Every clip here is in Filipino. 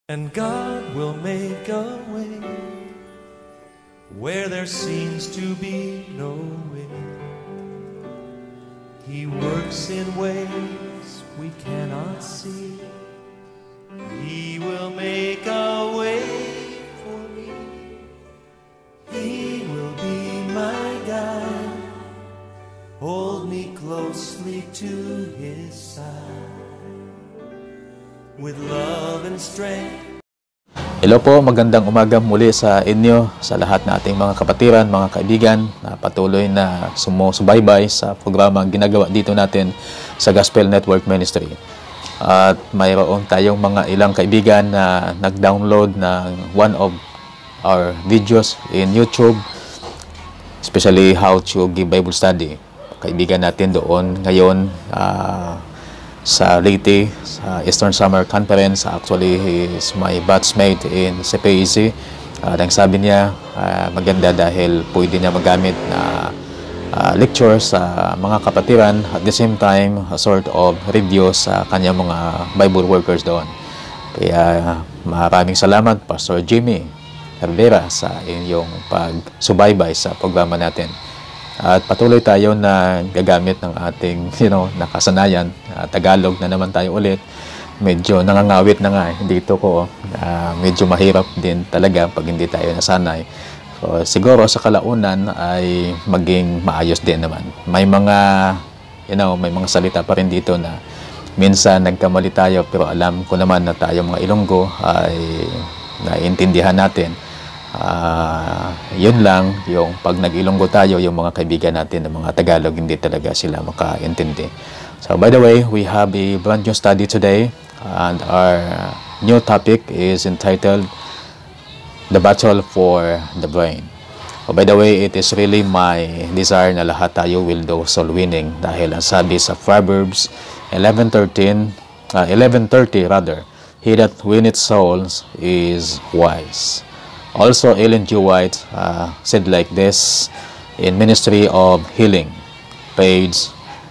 And God will make a way where there seems to be no way. He works in ways we cannot see. He will make a way for me. He will be my guide. Hold me closely to His side. With love and strength. Hello po, magandang umaga muli sa inyo, sa lahat na ating mga kapatiran, mga kaibigan na patuloy na sumusubaybay sa programang ginagawa dito natin sa Gospel Network Ministry. At mayroon tayong mga ilang kaibigan na nag-download ng one of our videos in YouTube, especially how to give Bible study. Kaibigan natin doon ngayon sa Leyte, sa Eastern Summer Conference. Actually, he is my batchmate in CPEC. Ang sabi niya, maganda dahil pwede niya magamit na lecture sa mga kapatiran, at the same time, a sort of review sa kanyang mga Bible workers doon. Kaya maraming salamat, Pastor Jimmy Herrera, sa inyong pagsubaybay sa programa natin. At patuloy tayo na gagamit ng ating nakasanayan. Tagalog na naman tayo ulit. Medyo nangangawit na nga dito ko. Medyo mahirap din talaga pag hindi tayo nasanay. So, siguro sa kalaunan ay maging maayos din naman. May mga may mga salita pa rin dito na minsan nagkamali tayo, pero alam ko naman na tayo mga Ilonggo ay naiintindihan natin. Yun lang, yung pag nag-Ilonggo tayo, yung mga kaibigan natin ng mga Tagalog, hindi talaga sila makaintindi. So, by the way, we have a brand new study today, and our new topic is entitled The Battle for the Brain. So, by the way, it is really my desire na lahat tayo will do soul winning, dahil ang sabi sa Proverbs 11:30 rather, he that winneth souls is wise. Also, Ellen G. White said like this in Ministry of Healing, page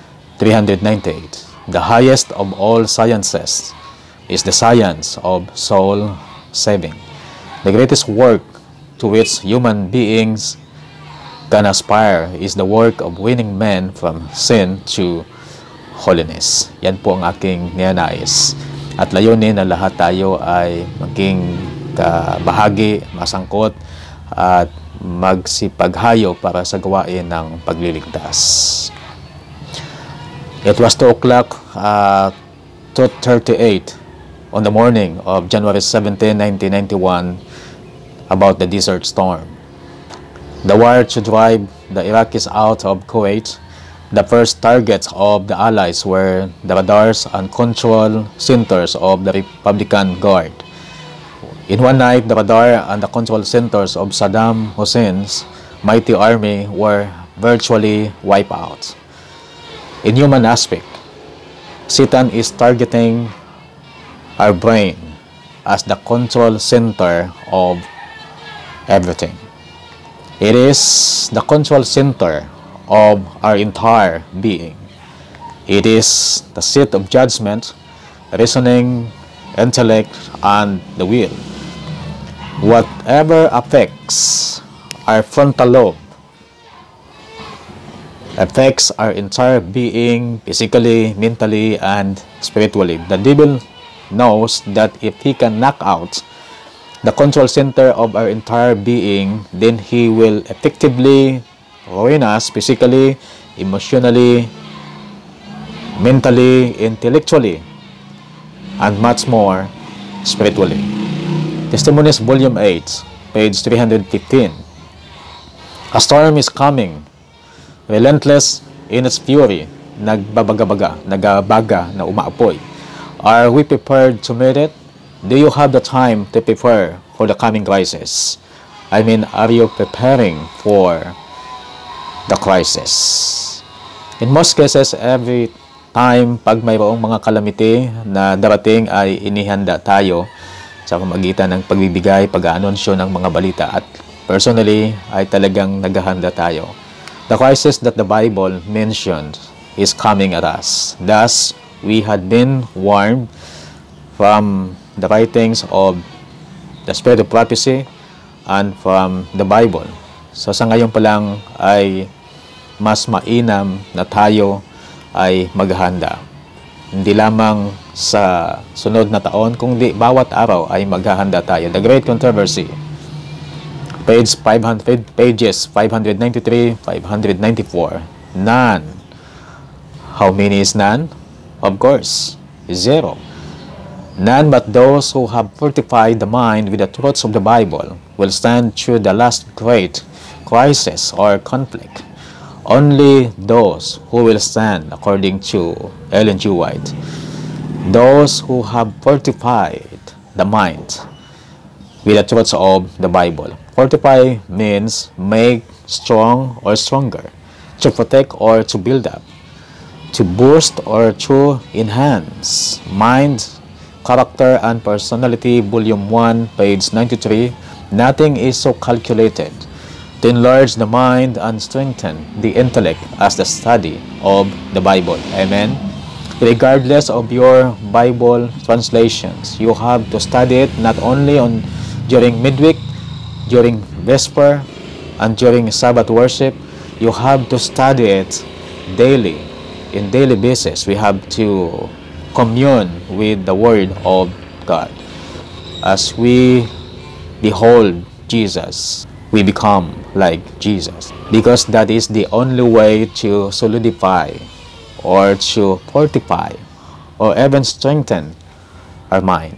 398. The highest of all sciences is the science of soul saving. The greatest work to which human beings can aspire is the work of winning men from sin to holiness. Yan po ang aking ninanais. At layunin na lahat tayo ay maging bahagi, masangkot at magsipaghayo para sa gawain ng pagliligtas. It was 2 o'clock, 2:38 on the morning of January 17, 1991, about the Desert Storm. The wire to drive the Iraqis out of Kuwait. The first targets of the Allies were the radars and control centers of the Republican Guard. In one night, the radar and the control centers of Saddam Hussein's mighty army were virtually wiped out. In human aspect, Satan is targeting our brain as the control center of everything. It is the control center of our entire being. It is the seat of judgment, reasoning, intellect, and the will. Whatever affects our frontal lobe affects our entire being, physically, mentally, and spiritually. The devil knows that if he can knock out the control center of our entire being, then he will effectively ruin us physically, emotionally, mentally, intellectually, and much more spiritually. Testimonies Volume 8, page 315. A storm is coming, relentless in its fury, nagbabaga-baga, nagabaga na umaapoy. Are we prepared to meet it? Do you have the time to prepare for the coming crisis? I mean, are you preparing for the crisis? In most cases, every time pag mayroong mga calamity na darating ay inihanda tayo sa pamagitan ng pagbibigay, pag-aanunsyo ng mga balita, at personally ay talagang naghahanda tayo. The crisis that the Bible mentioned is coming at us. Thus, we had been warned from the writings of the Spirit of Prophecy and from the Bible. So sa ngayon pa lang ay mas mainam na tayo ay maghahanda. Hindi lamang sa sunod na taon, kundi bawat araw ay maghahanda tayo. The Great Controversy, pages 593, 594. None. How many is none? Of course, zero. None but those who have fortified the mind with the truths of the Bible will stand through the last great crisis or conflict. Only those who will stand, according to Ellen G. White, those who have fortified the mind with the truths of the Bible. Fortify means make strong or stronger, to protect or to build up, to boost or to enhance. Mind, Character and Personality, Volume 1, page 93. Nothing is so calculated to enlarge the mind and strengthen the intellect as the study of the Bible. Amen. Regardless of your Bible translations, you have to study it not only during midweek, during Vesper, and during Sabbath worship. You have to study it daily. In daily basis, we have to commune with the Word of God. As we behold Jesus, we become like Jesus, because that is the only way to solidify or to fortify or even strengthen our mind.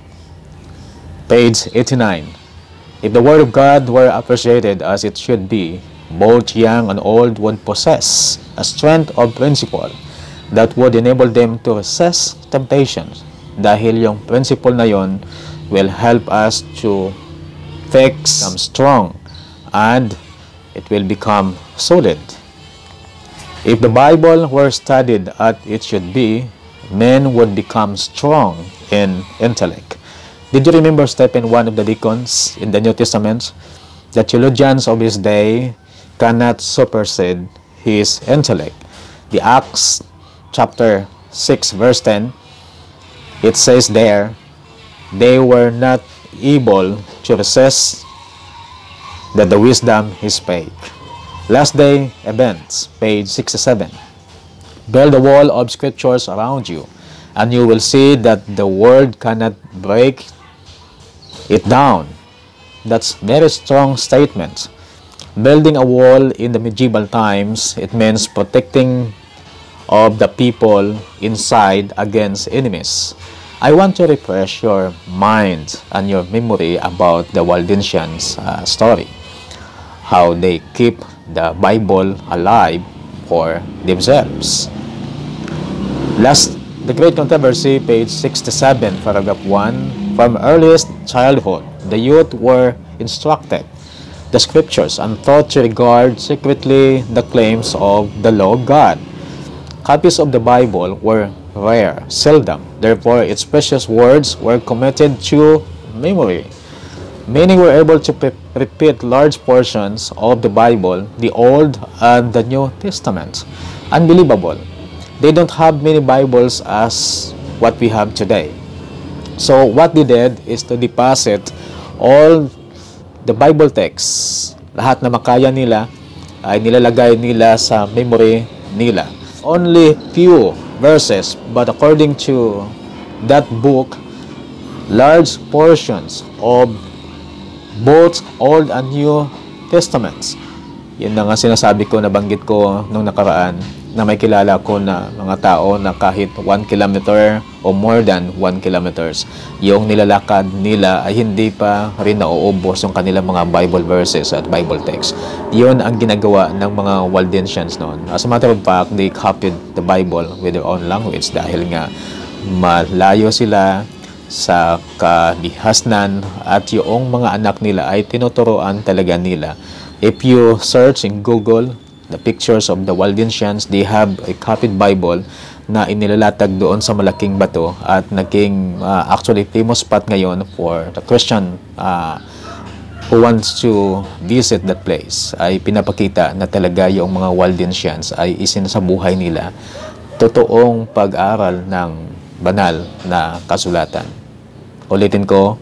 Page 89. If the Word of God were appreciated as it should be, both young and old would possess a strength of principle that would enable them to resist temptations. Dahil yung principle na yon will help us to become strong and it will become solid. If the Bible were studied as it should be, men would become strong in intellect. Did you remember Stephen, one of the deacons in the New Testament? The theologians of his day cannot supersede his intellect. The Acts chapter 6 verse 10, it says there, they were not able to resist that the wisdom he spake. Last day events, page 67. Build a wall of scriptures around you, and you will see that the world cannot break it down. That's very strong statement. Building a wall in the medieval times, it means protecting of the people inside against enemies. I want to refresh your mind and your memory about the Waldensians story. How they keep the Bible alive for themselves. The Great Controversy, page 67, paragraph 1. From earliest childhood, the youth were instructed the scriptures and taught to regard secretly the claims of the law of God. Copies of the Bible were rare, seldom. Therefore, its precious words were committed to memory. Many were able to repeat large portions of the Bible, the Old and the New Testament. Unbelievable. They don't have many Bibles as what we have today. So what they did is to deposit all the Bible texts. Lahat na makaya nila ay nilalagay nila sa memory nila. Only few verses, but according to that book, large portions of both Old and New Testaments. Yun na nga sinasabi ko, nabanggit ko nung nakaraan, na may kilala ko na mga tao na kahit 1 kilometer o more than 1 kilometers, yung nilalakad nila ay hindi pa rin nauubos yung kanilang mga Bible verses at Bible text. Yun ang ginagawa ng mga Waldensians noon. As a matter of fact, they copied the Bible with their own language dahil nga malayo sila sa kabihasnan at yung mga anak nila ay tinuturoan talaga nila. If you search in Google the pictures of the Waldensians, they have a copied Bible na inilalatag doon sa malaking bato at naging actually famous spot ngayon for the Christian who wants to visit that place. Ay pinapakita na talaga yung mga Waldensians ay isinasabuhay nila totoong pag-aaral ng banal na kasulatan. Ulitin ko,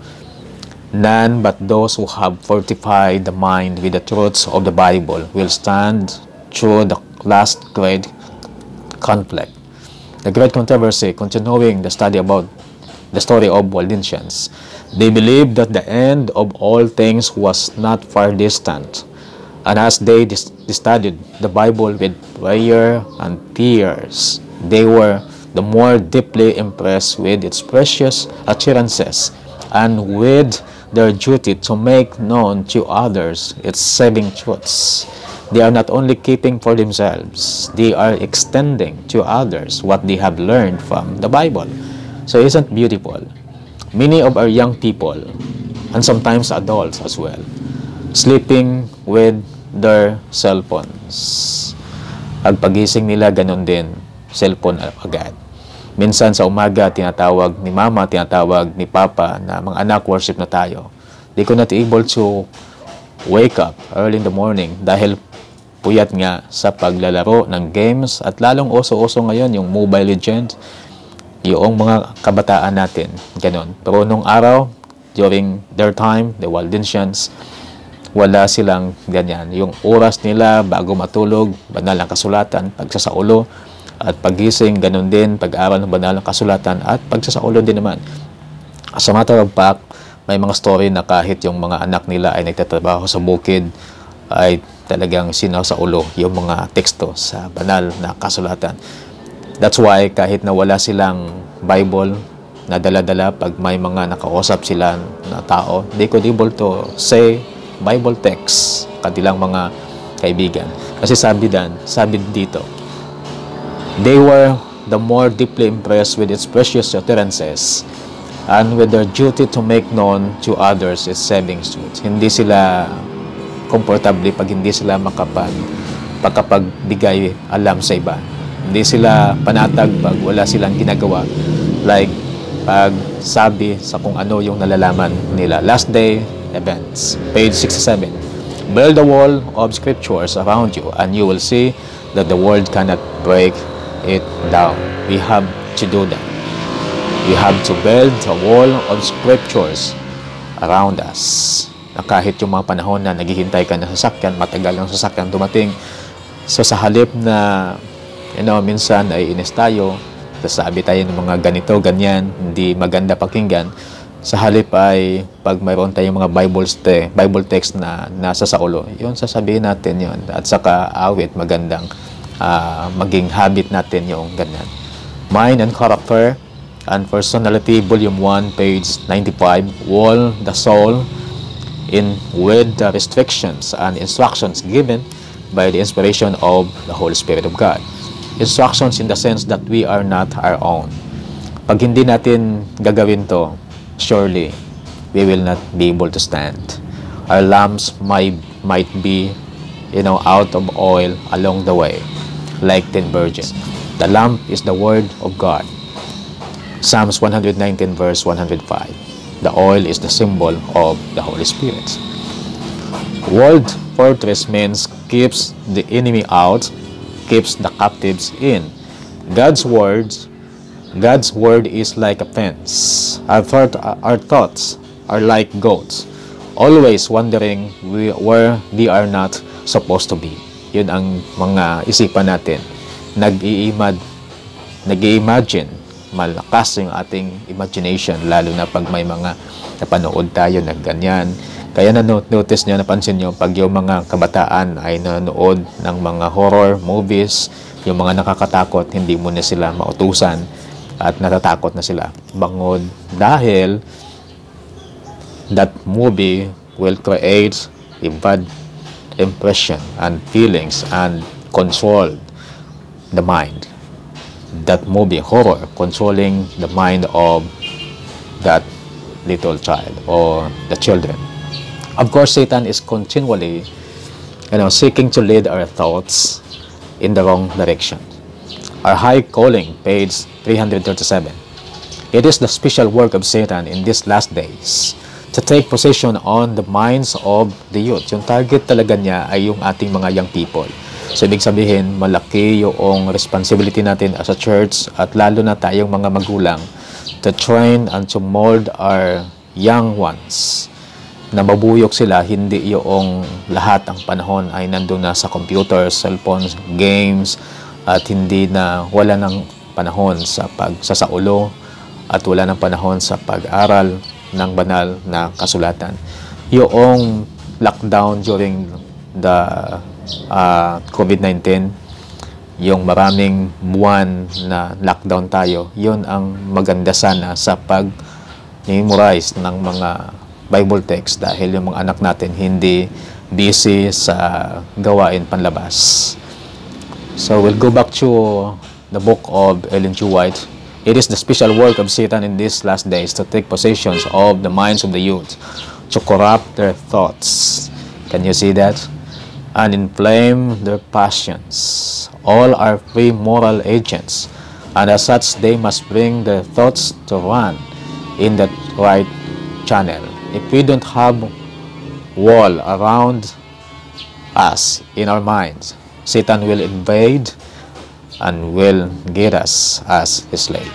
none but those who have fortified the mind with the truths of the Bible will stand through the last great conflict. The great controversy, continuing the study about the story of Waldensians. They believed that the end of all things was not far distant. And as they studied the Bible with prayer and tears, they were the more deeply impressed with its precious assurances and with their duty to make known to others its saving truths. They are not only keeping for themselves, they are extending to others what they have learned from the Bible. So isn't it beautiful? Many of our young people, and sometimes adults as well, sleeping with their cell phones. Ang pagising nila, ganun din, cellphone agad. Minsan sa umaga, tinatawag ni mama, tinatawag ni papa na mga anak, worship na tayo. They could not able to wake up early in the morning dahil puyat nga sa paglalaro ng games at lalong uso-uso ngayon yung Mobile Legends, yung mga kabataan natin, ganun. Pero nung araw, during their time, the Waldensians, wala silang ganyan. Yung oras nila bago matulog, banal ng kasulatan, pagsasaulo, at pagising, ganun din, pag-aaral ng banal ng kasulatan, at pagsasaulo din naman. As a matter of fact, may mga story na kahit yung mga anak nila ay nagtatrabaho sa bukid, ay talagang sinasaulo yung mga teksto sa banal na kasulatan. That's why kahit na wala silang Bible na dala-dala, pag may mga nakausap sila na tao, they could able to say Bible text kanilang mga kaibigan. Kasi sabi dito, they were the more deeply impressed with its precious utterances and with their duty to make known to others its saving truth. Hindi sila comfortably pag hindi sila makapagbigay alam sa iba. Hindi sila panatag pag wala silang ginagawa. Like, pag sabi sa kung ano yung nalalaman nila. Last day events, page 67. Build a wall of scriptures around you and you will see that the world cannot break it down. We have to do that. We have to build a wall of scriptures around us. Na kahit yung mga panahon na naghihintay ka ng sasakyan, matagal ang sasakyan dumating. So sa halip na minsan ay inis tayo, sasabi tayo ng mga ganito, ganyan, hindi maganda pakinggan. Sa halip ay pag mayroon tayong mga Bible text na nasa sa ulo, yun sasabihin natin yun. At saka awit, magandang maging habit natin yung ganyan. Mind and Character and Personality, Volume 1, page 95. Wall the soul in with the restrictions and instructions given by the inspiration of the Holy Spirit of God. Instructions in the sense that we are not our own. Pag hindi natin gagawin to, surely we will not be able to stand. Our lamps might be out of oil along the way, like 10 virgins. The lamp is the word of God. Psalms 119 verse 105. The oil is the symbol of the Holy Spirit. Walled fortress means keeps the enemy out, keeps the captives in. God's word is like a fence. Our thoughts are like goats, always wondering where they are not supposed to be. Yun ang mga isipan natin. Nag-i-imagine. Malakas yung ating imagination, lalo na pag may mga napanood tayo na ganyan. Kaya notice nyo, napansin nyo, pag yung mga kabataan ay nanonood ng mga horror movies, yung mga nakakatakot, hindi mo na sila mautusan at natatakot na sila bangod dahil that movie will create a bad impression and feelings and control the mind. That movie, horror, controlling the mind of that little child or the children. Of course, Satan is continually, seeking to lead our thoughts in the wrong direction. Our high calling, page 337. It is the special work of Satan in these last days to take possession on the minds of the youth. Yung target talaga niya ay yung ating mga young people. So, ibig sabihin, malaki yung responsibility natin as a church at lalo na tayong mga magulang to train and to mold our young ones. Na mabuyok sila, hindi yung lahat ang panahon ay nandun na sa computers, cellphones, games, at hindi na wala ng panahon sa pagsasaulo at wala ng panahon sa pag-aral ng banal na kasulatan. Yung lockdown during the COVID-19, yung maraming buwan na lockdown tayo, yun ang maganda sana sa pag-memorize ng mga Bible text dahil yung mga anak natin hindi busy sa gawain panlabas. So we'll go back to the book of Ellen G. White. It is the special work of Satan in these last days to take possession of the minds of the youth, to corrupt their thoughts. Can you see that? And inflame their passions. All are free moral agents, and as such they must bring their thoughts to run in the right channel. If we don't have wall around us in our minds, Satan will invade and will get us as his slave.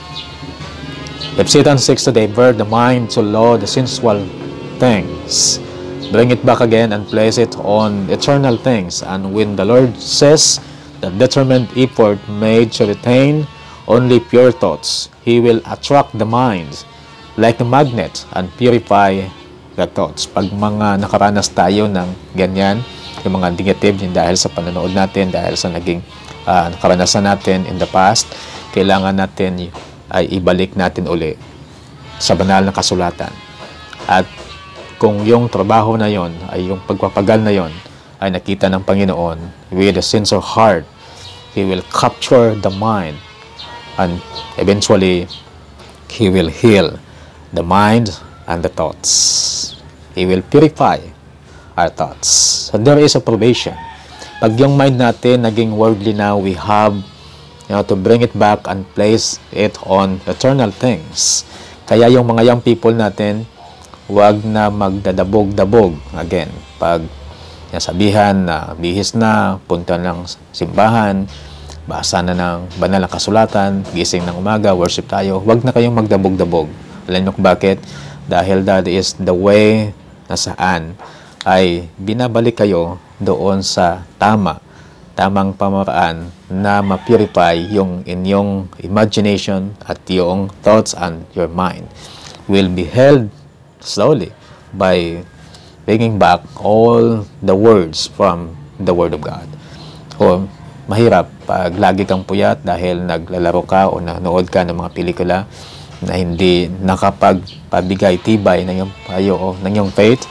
If Satan seeks to divert the mind to laud the sensual things, bring it back again and place it on eternal things. And when the Lord says that determined effort made to retain only pure thoughts, He will attract the mind like a magnet and purify the thoughts. Pag mga nakaranas tayo ng ganyan, yung mga negative yung dahil sa panonood natin, dahil sa naging nakaranasan natin in the past, kailangan natin ay ibalik natin uli sa banal na kasulatan. At kung yung trabaho na yon ay yung pagpapagal na yon ay nakita ng Panginoon with a sincere heart, He will capture the mind and eventually He will heal the mind and the thoughts. He will purify our thoughts. So there is a probation. Pag yung mind natin naging worldly na, we have to bring it back and place it on eternal things. Kaya yung mga young people natin, wag na magdadabog-dabog. Again, pag nasabihan na bihis na, punta ng simbahan, basa na ng banal na kasulatan, gising ng umaga, worship tayo, wag na kayong magdabog-dabog. Alam nyo kung bakit? Dahil that is the way na saan ay binabalik kayo doon sa tamang pamaraan na ma-purify yung inyong imagination at yung thoughts and your mind will be held slowly by bringing back all the words from the Word of God. O mahirap pag lagi kang puyat dahil naglalaro ka o nanood ka ng mga pelikula na hindi nakapagpabigay tibay ng iyong payo o ng iyong faith.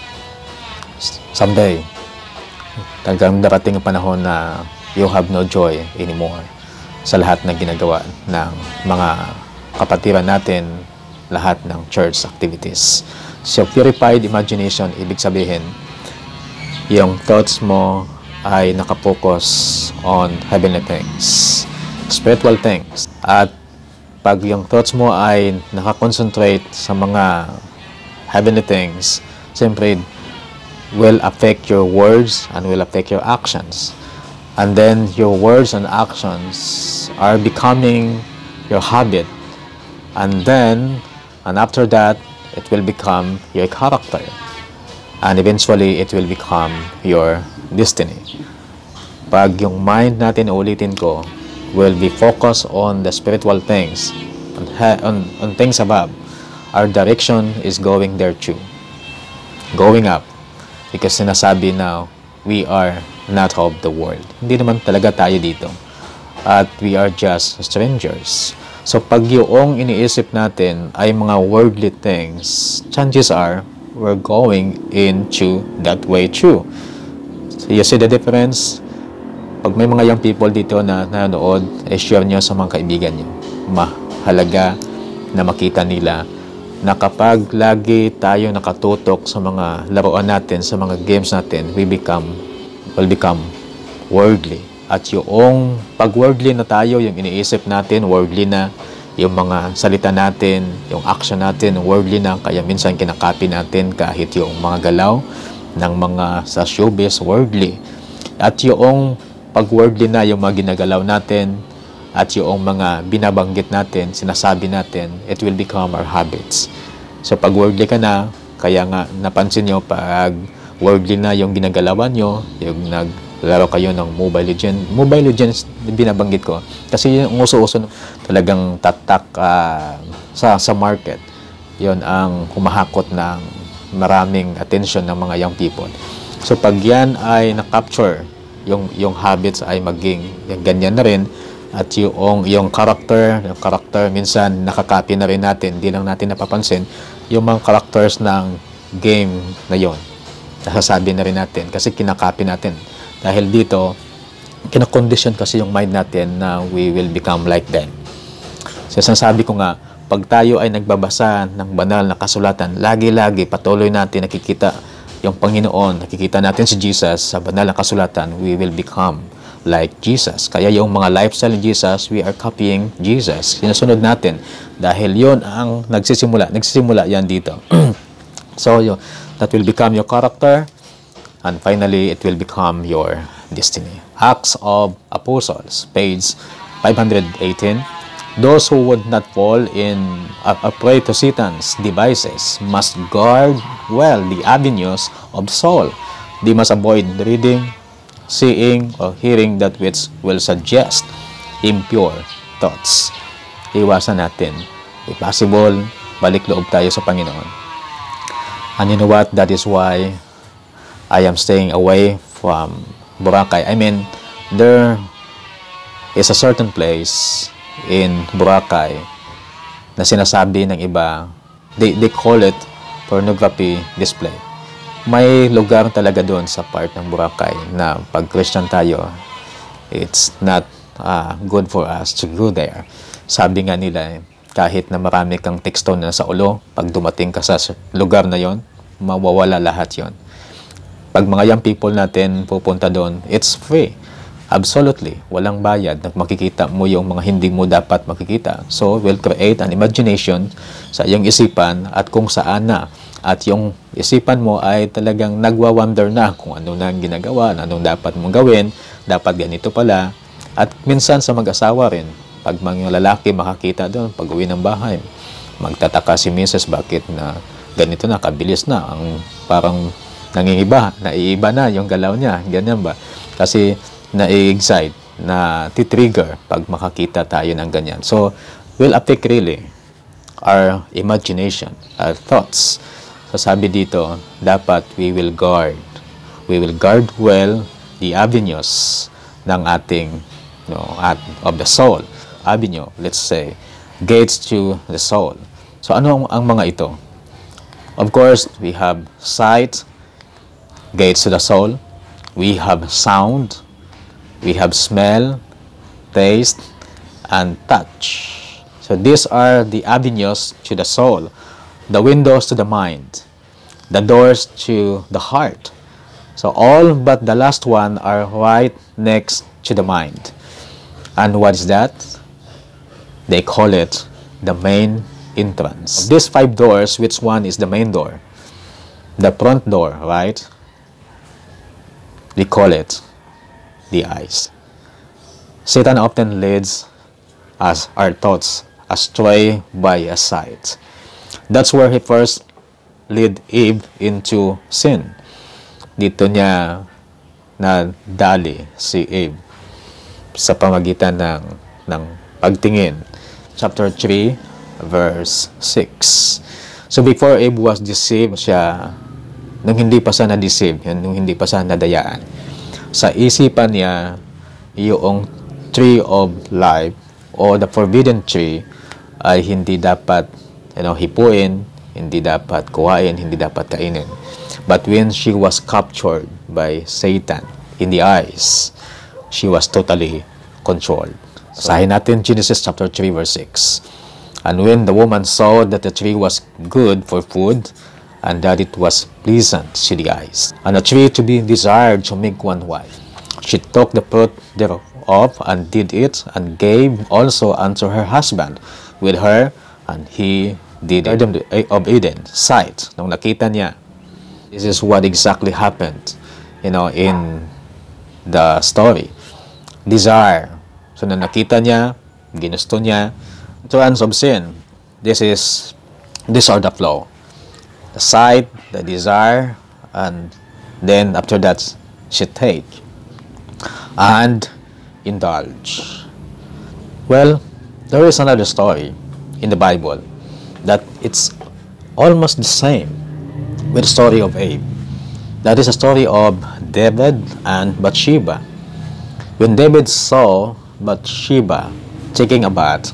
Someday, talagang darating ang panahon na you have no joy anymore sa lahat ng ginagawa ng mga kapatiran natin, lahat ng church activities. So, purified imagination, ibig sabihin, yung thoughts mo ay nakapokus on heavenly things, spiritual things. At pag yung thoughts mo ay nakakonsentrate sa mga heavenly things, siyempre, will affect your words and will affect your actions. And then, your words and actions are becoming your habit. And then, and after that, it will become your character. And eventually, it will become your destiny. Pag yung mind natin, ulitin ko, will be focused on the spiritual things, on things above, our direction is going there too. Going up. Because sinasabi now, we are not of the world. Hindi naman talaga tayo dito. At we are just strangers. So pag yung iniisip natin ay mga worldly things, chances are we're going into that way too. So you see the difference? Pag may mga young people dito na nanonood, share nyo sa mga kaibigan nyo. Mahalaga na makita nila na kapag lagi tayo nakatutok sa mga laruan natin, sa mga games natin, will become worldly. At yung pag-worldly na tayo, yung iniisip natin, worldly na, yung mga salita natin, yung action natin, worldly na, kaya minsan kinakopy natin kahit yung mga galaw ng mga sa showbiz, worldly. At yung pag-worldly na, yung mga ginagalaw natin, at yung mga binabanggit natin, sinasabi natin, it will become our habits. So pag worldly ka na, kaya nga napansin nyo, pag worldly na yung ginagalawan nyo, yung naglaro kayo ng Mobile Legends binabanggit ko, kasi yung uso-uso talagang tatak sa market, yon ang humahakot ng maraming attention ng mga young people. So pag yan ay na-capture, yung habits ay maging ganyan na rin, at yung character minsan nakakopy na rin natin, hindi lang natin napapansin yung mga characters ng game na yon, nasasabi na rin natin kasi kinakopy natin. Dahil dito, kinakondition kasi yung mind natin na we will become like them. So sinasabi ko nga, pag tayo ay nagbabasa ng banal na kasulatan, lagi-lagi patuloy natin nakikita yung Panginoon, nakikita natin si Jesus sa banal na kasulatan, we will become like Jesus. Kaya yung mga lifestyle ni Jesus, we are copying Jesus. Sinusunod natin dahil yon ang nagsisimula yan dito. So that will become your character, and finally it will become your destiny. Acts of Apostles, page 518. Those who would not fall in a prey to Satan's devices must guard well the avenues of soul. They must avoid reading, seeing, or hearing that which will suggest impure thoughts. Iwasan natin. If possible, balik loob tayo sa Panginoon. And you know what? That is why I am staying away from Boracay. I mean, there is a certain place in Boracay na sinasabi ng iba, they call it pornography display. May lugar talaga doon sa part ng Boracay na pag Christian tayo, it's not good for us to go there. Sabi nga nila, kahit na marami kang teksto na sa ulo, pag dumating ka sa lugar na yon, mawawala lahat yon. Pag mga young people natin pupunta doon, it's free. Absolutely. Walang bayad. Makikita mo yung mga hindi mo dapat makikita. So, we'll create an imagination sa iyong isipan at kung saan na. At yung isipan mo ay talagang nagwa-wonder na kung ano na ang ginagawa, anong dapat mong gawin, dapat ganito pala. At minsan sa mag-asawa rin, pag mga lalaki makakita doon, pag uwi ng bahay, magtataka si Mrs. bakit na ganito na, kabilis na, ang parang nangingiba, naiiba na yung galaw niya, ganyan ba? Kasi na-excite, na titrigger pag makakita tayo ng ganyan. So, will affect really our imagination, our thoughts. So, sabi dito, dapat we will guard well the avenues ng ating, of the soul. Avenue, let's say, gates to the soul. So, ano ang mga ito? Of course, we have sight, gates to the soul. We have sound, we have smell, taste, and touch. So these are the avenues to the soul, the windows to the mind, the doors to the heart. So all but the last one are right next to the mind. And what is that? They call it the main entrance. Of these 5 doors, which one is the main door? The front door, right? We call it the eyes. Satan often leads us, our thoughts, astray by a sight. That's where he first led Eve into sin. Dito niya nadali si Eve sa pamagitan ng pagtingin. Chapter 3, verse 6. So before Eve was deceived, nung hindi pa siya na-deceive, nung hindi pa siya nadayaan, sa isipan niya, yung tree of life o the forbidden tree ay hindi dapat hipuin, hindi dapat kuhain, hindi dapat kainin. But when she was captured by Satan in the eyes, she was totally controlled. Sahin natin Genesis chapter 3 verse 6. And when the woman saw that the tree was good for food, and that it was pleasant to the eyes, and a tree to be desired to make one wife, she took the fruit thereof and did it, and gave also unto her husband with her, and he did Garden of Eden, sight. Nung nakita niya, this is what exactly happened, in the story. Desire. So, na nakita niya, ginusto niya, entrance of sin. These are the flow. The sight, the desire, and then after that, she take and indulge. Well, there is another story in the Bible that it's almost the same with the story of Abe. That is a story of David and Bathsheba. When David saw Bathsheba taking a bath,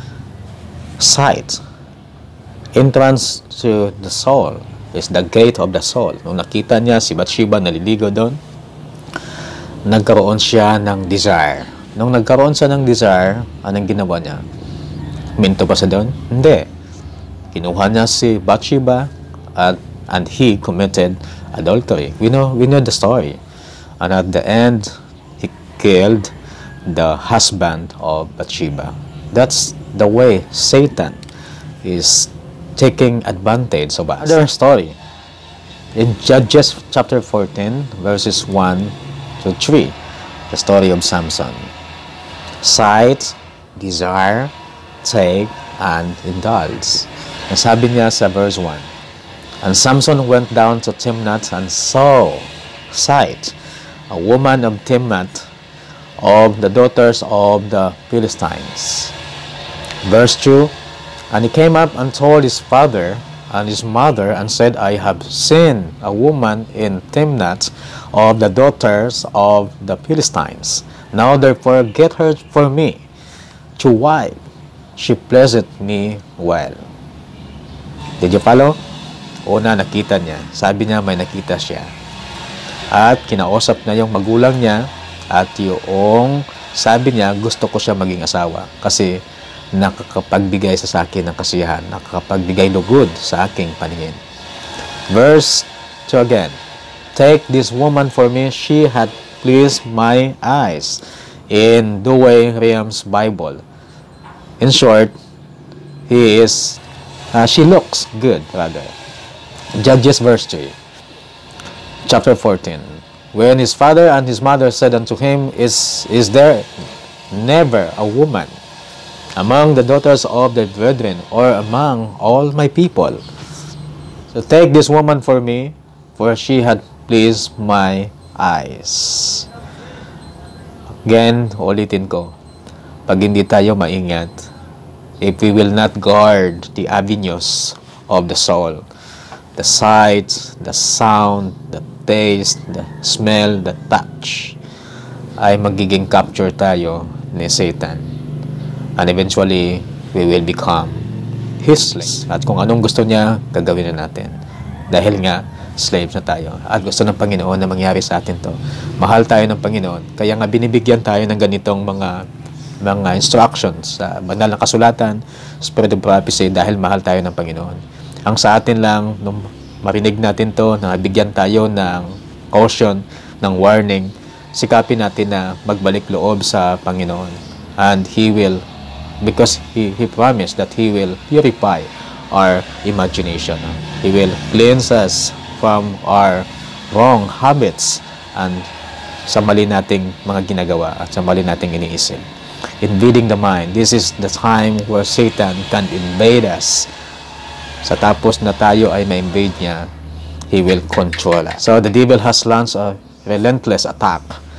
sight, entrance to the soul, is the gate of the soul. Nung nakita niya si Bathsheba naliligo doon, nagkaroon siya ng desire. Nung nagkaroon siya ng desire, anong ginawa niya? Minto pa siya doon? Hindi. Kinuha niya si Bathsheba and he committed adultery. We know the story. And at the end, he killed the husband of Bathsheba. That's the way Satan is taking advantage of us. Another story. In Judges chapter 14, verses 1 to 3, the story of Samson. Sight, desire, take, and indulge. Ang sabi niya sa verse 1, and Samson went down to Timnath and saw sight, a woman of Timnath, of the daughters of the Philistines. Verse 2, and he came up and told his father and his mother and said, I have seen a woman in Timnath of the daughters of the Philistines. Now therefore get her for me to wife. She pleaseth me well. Did you follow? Una, nakita niya. Sabi niya may nakita siya. At kinausap na yung magulang niya at yung sabi niya gusto ko siya maging asawa kasi nakakapagbigay sa akin ng kasiyahan, nakakapagbigay lugod sa aking paningin. Verse 2 again. Take this woman for me, she had pleased my eyes. In Douay Rheims Bible. In short, she looks good, rather. Judges verse 3. Chapter 14. When his father and his mother said unto him, Is there never a woman among the daughters of the brethren, or among all my people? So take this woman for me, for she had pleased my eyes. Again, ulitin ko, pag hindi tayo maingat, if we will not guard the avenues of the soul, the sight, the sound, the taste, the smell, the touch, ay magiging capture tayo ni Satan. And eventually, we will become his slave. At kung anong gusto niya, gagawin na natin. Dahil nga, slaves na tayo. At gusto ng Panginoon na mangyari sa atin to. Mahal tayo ng Panginoon. Kaya nga binibigyan tayo ng ganitong mga instructions sa banal na kasulatan, Spirit of Prophecy, dahil mahal tayo ng Panginoon. Ang sa atin lang, nung marinig natin to, na bigyan tayo ng caution, ng warning, sikapin natin na magbalik loob sa Panginoon. And He will, because He promised that He will purify our imagination. He will cleanse us from our wrong habits and sa mali nating mga ginagawa at sa mali nating iniisip. Invading the mind. This is the time where Satan can invade us. Sa tapos na tayo ay ma-invade niya, he will control us. So the devil has launched a relentless attack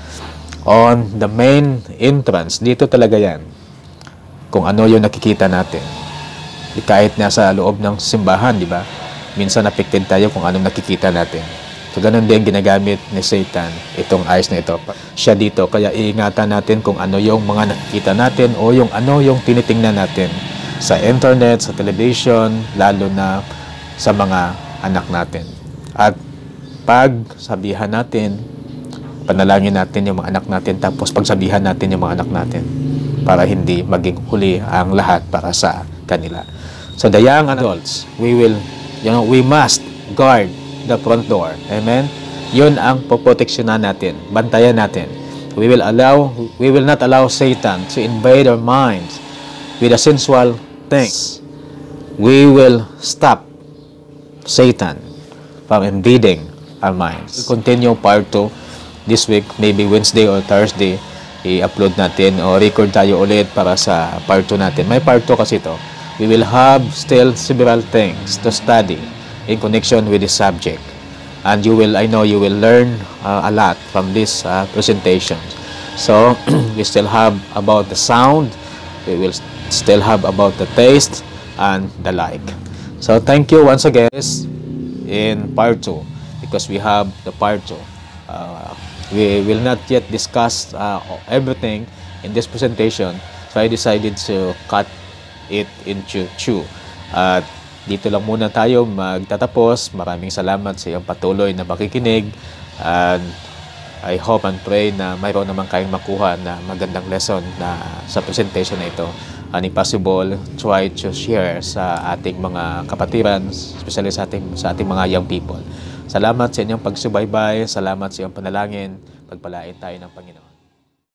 on the main entrance. Dito talaga yan. Kung ano yung nakikita natin. Kahit nasa loob ng simbahan, di ba? Minsan affected tayo kung anong nakikita natin. So, ganun din ginagamit ni Satan itong eyes na ito. Siya dito, kaya iingatan natin kung ano yung mga nakikita natin o yung ano yung tinitingnan natin sa internet, sa television, lalo na sa mga anak natin. At pag sabihan natin, panalangin natin yung mga anak natin, tapos pagsabihan natin yung mga anak natin para hindi maging huli ang lahat para sa kanila. So, the young adults, we must guard the front door. Amen? Yun ang poproteksyonan natin. Bantayan natin. We will not allow Satan to invade our minds with the sensual things. We will stop Satan from invading our minds. We'll continue part 2 this week, maybe Wednesday or Thursday, i-upload natin o record tayo ulit para sa part 2 natin. May part 2 kasi ito. We will have still several things to study in connection with this subject. And I know you will learn a lot from this presentation. So, we still have about the sound, we will still have about the taste and the like. So, thank you once again in part 2 because we have the part 2. We will not yet discuss everything in this presentation, so I decided to cut it into 2. At dito lang muna tayo magtatapos. Maraming salamat sa iyong patuloy na pakikinig, and I hope and pray na mayroon naman kayong makuha na magandang lesson na sa presentation na ito. And if possible, try to share sa ating mga kapatiran, especially sa ating mga young people. Salamat sa inyong pagsubaybay, salamat sa iyong panalangin, pagpalain tayo ng Panginoon.